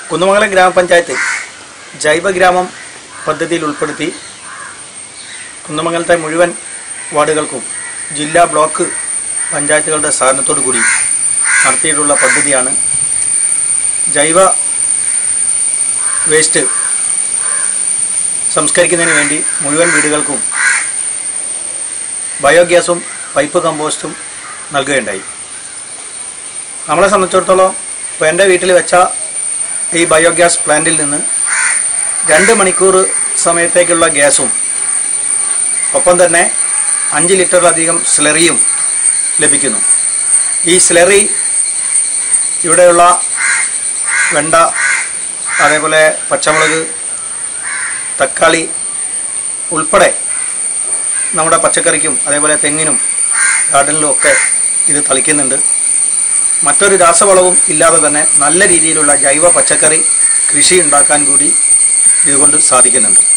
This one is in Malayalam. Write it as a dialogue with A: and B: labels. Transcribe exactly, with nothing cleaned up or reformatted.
A: കുന്നമംഗലം ഗ്രാമപഞ്ചായത്ത് ജൈവഗ്രാമം പദ്ധതിയിൽ ഉൾപ്പെടുത്തി കുന്നമംഗലത്തെ മുഴുവൻ വാർഡുകൾക്കും ജില്ലാ ബ്ലോക്ക് പഞ്ചായത്തുകളുടെ സഹകരണത്തോടു കൂടി നടത്തിയിട്ടുള്ള പദ്ധതിയാണ് ജൈവ വേസ്റ്റ് സംസ്കരിക്കുന്നതിന് വേണ്ടി മുഴുവൻ വീടുകൾക്കും ബയോഗ്യാസും പൈപ്പ് കമ്പോസ്റ്റും നൽകുകയുണ്ടായി. നമ്മളെ സംബന്ധിച്ചിടത്തോളം ഇപ്പോൾ എൻ്റെ വീട്ടിൽ വെച്ച ഈ ബയോഗ്യാസ് പ്ലാന്റിൽ നിന്ന് രണ്ട് മണിക്കൂർ സമയത്തേക്കുള്ള ഗ്യാസും ഒപ്പം തന്നെ അഞ്ച് ലിറ്ററിലധികം സ്ലറിയും ലഭിക്കുന്നു. ഈ സ്ലറി ഇവിടെയുള്ള വെണ്ട, അതേപോലെ പച്ചമുളക്, തക്കാളി ഉൾപ്പെടെ നമ്മുടെ പച്ചക്കറിക്കും അതേപോലെ തെങ്ങിനും ഗാർഡനിലും ഒക്കെ ഇത് തളിക്കുന്നുണ്ട്. മറ്റൊരു രാസവളവും ഇല്ലാതെ തന്നെ നല്ല രീതിയിലുള്ള ജൈവ പച്ചക്കറി കൃഷി ഉണ്ടാക്കാൻ കൂടി ഇതുകൊണ്ട് സാധിക്കുന്നുണ്ട്.